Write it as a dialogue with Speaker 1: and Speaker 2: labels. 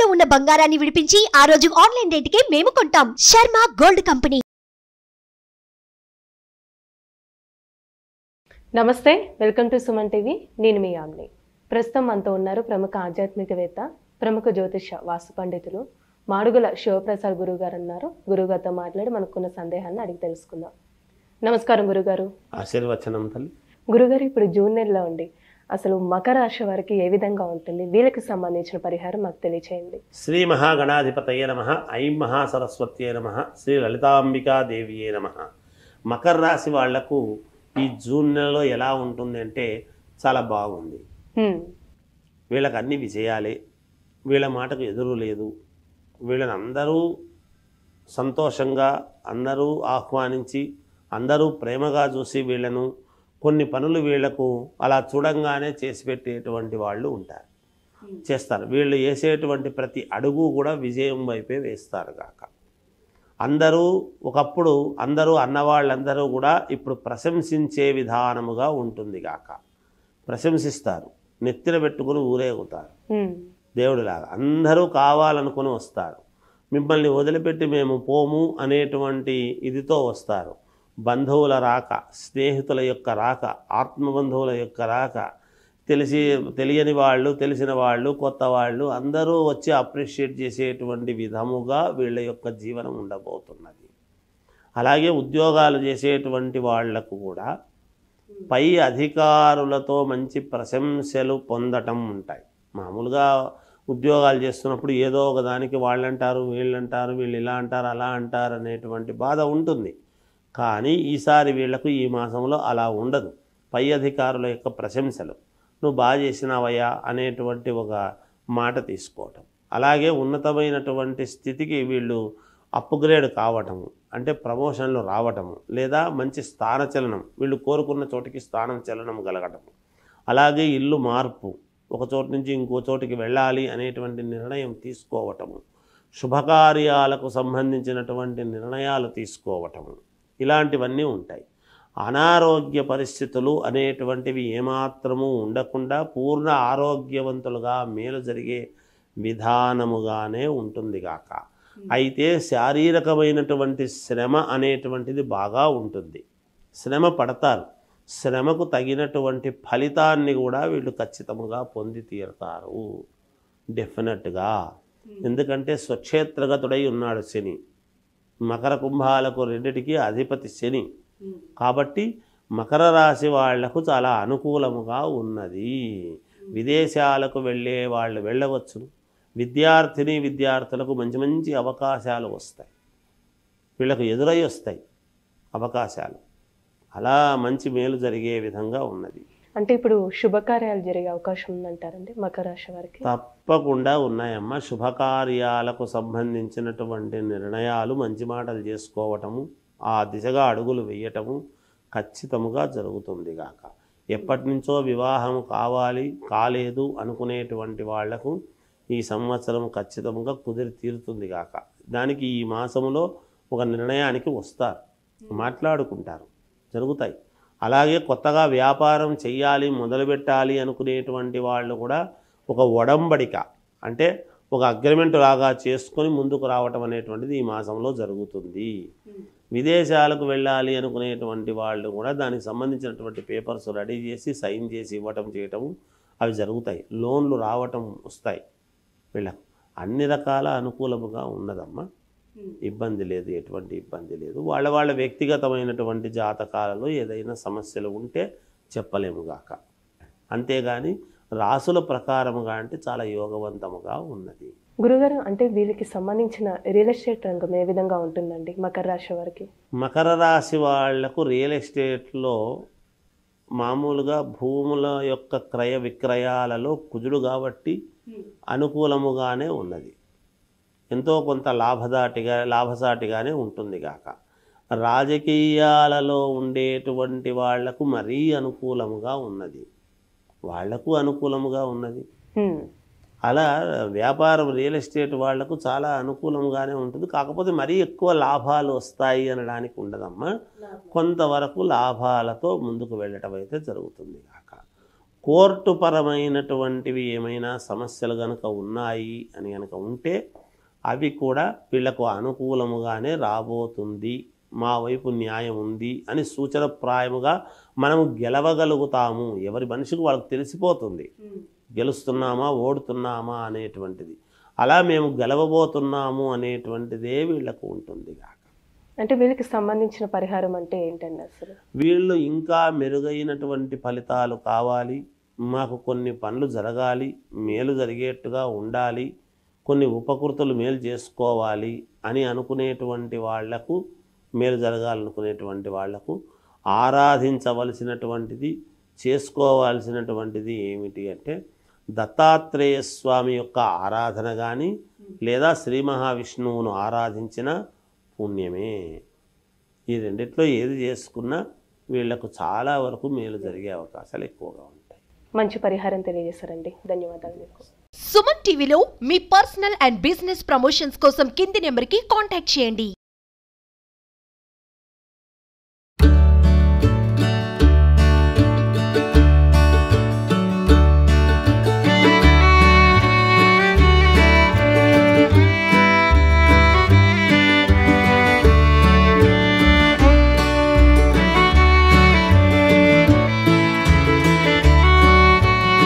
Speaker 1: తాకట్టులో ఉన్న బంగారాన్ని విడిపించి ఆ రోజు ఆన్లైన్ రేటుకే మేము కొంటాం. Sharma gold company.
Speaker 2: నమస్తే, వెల్కమ్ టు సుమన్ టీవీ. నేను మీ యామ్ని. ప్రస్తుతం మనతో ఉన్నారు ప్రముఖ ఆధ్యాత్మికవేత్త, ప్రముఖ జ్యోతిష వాస్తు పండితులు మాడుగుల శివప్రసాద్ గురువు గారు అన్నారు. గురుగారితో మాట్లాడి మనకున్న సందేహాన్ని అడిగి తెలుసుకుందాం. నమస్కారం గురుగారు.
Speaker 3: ఆశీర్వచనం తల్లి.
Speaker 2: గురుగారు, ఇప్పుడు జూన్ నెలలో ఉండి అసలు మకర రాశి వారికి ఏ విధంగా ఉంటుంది, వీళ్ళకి సంబంధించిన పరిహారం మాకు తెలియచేయండి.
Speaker 3: శ్రీ మహాగణాధిపతయే నమః. ఐం మహాసరస్వత్యే నమః. శ్రీ లలితాంబికా దేవియే నమః. మకర రాశి వాళ్లకు ఈ జూన్ నెలలో ఎలా ఉంటుంది అంటే చాలా బాగుంది. వీళ్ళకి అన్ని విజయాలే, వీళ్ళ మాటకు ఎదురు లేదు. వీళ్ళని అందరూ సంతోషంగా అందరూ ఆహ్వానించి అందరూ ప్రేమగా చూసి వీళ్ళను కొన్ని పనులు వీళ్లకు అలా చూడంగానే చేసి పెట్టేటువంటి వాళ్ళు ఉంటారు, చేస్తారు. వీళ్ళు వేసేటువంటి ప్రతి అడుగు కూడా విజయం వైపే వేస్తారు కాక. అందరూ ఒకప్పుడు అందరూ అన్నవాళ్ళందరూ కూడా ఇప్పుడు ప్రశంసించే విధానముగా ఉంటుంది కాక. ప్రశంసిస్తారు, నెత్తిన పెట్టుకుని ఊరేగుతారు దేవుడిలాగా. అందరూ కావాలనుకుని వస్తారు, మిమ్మల్ని వదిలిపెట్టి మేము పోము అనేటువంటి ఇదితో వస్తారు. బంధువుల రాక, స్నేహితుల యొక్క రాక, ఆత్మబంధువుల యొక్క రాక, తెలియని వాళ్ళు, తెలిసిన వాళ్ళు, కొత్త వాళ్ళు అందరూ వచ్చి అప్రిషియేట్ చేసేటువంటి విధముగా వీళ్ళ యొక్క జీవనం ఉండబోతున్నది. అలాగే ఉద్యోగాలు చేసేటువంటి వాళ్లకు కూడా పై అధికారులతో మంచి ప్రశంసలు పొందటం ఉంటాయి. మామూలుగా ఉద్యోగాలు చేస్తున్నప్పుడు ఏదో ఒక దానికి వాళ్ళంటారు, వీళ్ళంటారు, వీళ్ళు ఇలా అంటారు, అలా అంటారు అనేటువంటి బాధ ఉంటుంది. కానీ ఈసారి వీళ్లకు ఈ మాసంలో అలా ఉండదు. పై అధికారుల యొక్క ప్రశంసలు, నువ్వు బాగా చేసినావయ్యా అనేటువంటి ఒక మాట తీసుకోవటం. అలాగే ఉన్నతమైనటువంటి స్థితికి వీళ్ళు అప్గ్రేడ్ కావటము, అంటే ప్రమోషన్లు రావటము, లేదా మంచి స్థానచలనం, వీళ్ళు కోరుకున్న చోటికి స్థానం చలనం కలగటము. అలాగే ఇల్లు మార్పు, ఒక చోటు నుంచి ఇంకో చోటికి వెళ్ళాలి అనేటువంటి నిర్ణయం తీసుకోవటము, శుభకార్యాలకు సంబంధించినటువంటి నిర్ణయాలు తీసుకోవటము, ఇలాంటివన్నీ ఉంటాయి. అనారోగ్య పరిస్థితులు అనేటువంటివి ఏమాత్రము ఉండకుండా పూర్ణ ఆరోగ్యవంతులుగా మేలు జరిగే విధానముగానే ఉంటుంది గాక. అయితే శారీరకమైనటువంటి శ్రమ అనేటువంటిది బాగా ఉంటుంది. శ్రమ పడతారు, శ్రమకు తగినటువంటి ఫలితాన్ని కూడా వీళ్ళు ఖచ్చితంగా పొంది తీరుతారు డెఫినెట్గా. ఎందుకంటే స్వక్షేత్రగతుడై ఉన్నాడు శని. మకర కుంభాలకు రెండిటికి అధిపతి శని. కాబట్టి మకర రాశి వాళ్లకు చాలా అనుకూలముగా ఉన్నది. విదేశాలకు వెళ్ళే వాళ్ళు వెళ్ళవచ్చు. విద్యార్థులకు మంచి మంచి అవకాశాలు వస్తాయి, వీళ్ళకు ఎదురై వస్తాయి అవకాశాలు. అలా మంచి మేలు జరిగే విధంగా ఉన్నది.
Speaker 2: అంటే ఇప్పుడు శుభకార్యాలు జరిగే అవకాశం ఉందంటారండి మకర రాశి వారికి?
Speaker 3: తప్పకుండా ఉన్నాయమ్మా. శుభకార్యాలకు సంబంధించినటువంటి నిర్ణయాలు, మంచి మాటలు చేసుకోవటము, ఆ దిశగా అడుగులు వేయటము ఖచ్చితముగా జరుగుతుంది గాక. ఎప్పటి నుంచో వివాహం కావాలి, కాలేదు అనుకునేటువంటి వాళ్లకు ఈ సంవత్సరం ఖచ్చితంగా కుదిరి తీరుతుంది గాక. దానికి ఈ మాసంలో ఒక నిర్ణయానికి వస్తారు, మాట్లాడుకుంటారు, జరుగుతాయి. అలాగే కొత్తగా వ్యాపారం చెయ్యాలి, మొదలుపెట్టాలి అనుకునేటువంటి వాళ్ళు కూడా ఒక ఒడంబడిక, అంటే ఒక అగ్రిమెంట్ లాగా చేసుకొని ముందుకు రావటం అనేటువంటిది ఈ మాసంలో జరుగుతుంది. విదేశాలకు వెళ్ళాలి అనుకునేటువంటి వాళ్ళు కూడా దానికి సంబంధించినటువంటి పేపర్స్ రెడీ చేసి సైన్ చేసి ఇవ్వటం చేయటము అవి జరుగుతాయి. లోన్లు రావటం వస్తాయి. వీళ్ళకు అన్ని రకాల అనుకూలముగా ఉన్నదమ్మా, ఇబ్బంది లేదు, ఎటువంటి ఇబ్బంది లేదు. వాళ్ళ వ్యక్తిగతమైనటువంటి జాతకాలలో ఏదైనా సమస్యలు ఉంటే చెప్పలేముగాక. అంతేగాని రాసుల ప్రకారముగా అంటే చాలా యోగవంతముగా ఉన్నది.
Speaker 2: గురుగారు, అంటే వీళ్ళకి సంబంధించిన రియల్ ఎస్టేట్ రంగం ఏ విధంగా ఉంటుందండి మకర రాశి వారికి?
Speaker 3: మకర రాశి వాళ్లకు రియల్ ఎస్టేట్లో మామూలుగా భూముల యొక్క క్రయ విక్రయాలలో కుజుడు కాబట్టి అనుకూలముగానే ఉన్నది. ఎంతో కొంత లాభసాటిగానే ఉంటుంది గాక. రాజకీయాలలో ఉండేటువంటి వాళ్లకు మరీ అనుకూలముగా ఉన్నది, వాళ్లకు అనుకూలముగా ఉన్నది. అలా వ్యాపారం రియల్ ఎస్టేట్ వాళ్లకు చాలా అనుకూలంగానే ఉంటుంది. కాకపోతే మరీ ఎక్కువ లాభాలు వస్తాయి అనడానికి ఉండదమ్మా. కొంతవరకు లాభాలతో ముందుకు వెళ్ళటం అయితే జరుగుతుంది కాక. కోర్టు పరమైనటువంటివి ఏమైనా సమస్యలు కనుక ఉన్నాయి అని కనుక ఉంటే అవి కూడా వీళ్లకు అనుకూలముగానే రాబోతుంది, మా వైపు న్యాయం ఉంది అని సూచనప్రాయముగా మనము గెలవగలుగుతాము. ఎవరి మనిషికి వాళ్ళకి తెలిసిపోతుంది గెలుస్తున్నామా ఓడుతున్నామా అనేటువంటిది. అలా మేము గెలవబోతున్నాము అనేటువంటిదే వీళ్లకు ఉంటుంది కాక.
Speaker 2: అంటే వీళ్ళకి సంబంధించిన పరిహారం అంటే ఏంటండి అసలు?
Speaker 3: వీళ్ళు ఇంకా మెరుగైనటువంటి ఫలితాలు కావాలి, మాకు కొన్ని పనులు జరగాలి, మేలు జరిగేట్టుగా ఉండాలి, కొన్ని ఉపకృతులు మేలు చేసుకోవాలి అని అనుకునేటువంటి వాళ్లకు, మేలు జరగాలనుకునేటువంటి వాళ్లకు ఆరాధించవలసినటువంటిది, చేసుకోవాల్సినటువంటిది ఏమిటి అంటే దత్తాత్రేయ స్వామి యొక్క ఆరాధన కానీ లేదా శ్రీ మహావిష్ణువును ఆరాధించిన పుణ్యమే. ఈ రెండిట్లో ఏది చేసుకున్నా వీళ్లకు చాలా వరకు మేలు జరిగే అవకాశాలు ఎక్కువగా ఉంటాయి.
Speaker 2: మంచి పరిహారం తెలియజేశారండి, ధన్యవాదాలు మీకు.
Speaker 1: సుమన్ టీవీలో మీ పర్సనల్ అండ్ బిజినెస్ ప్రమోషన్స్ కోసం కింది నెంబర్కి కాంటాక్ట్ చేయండి.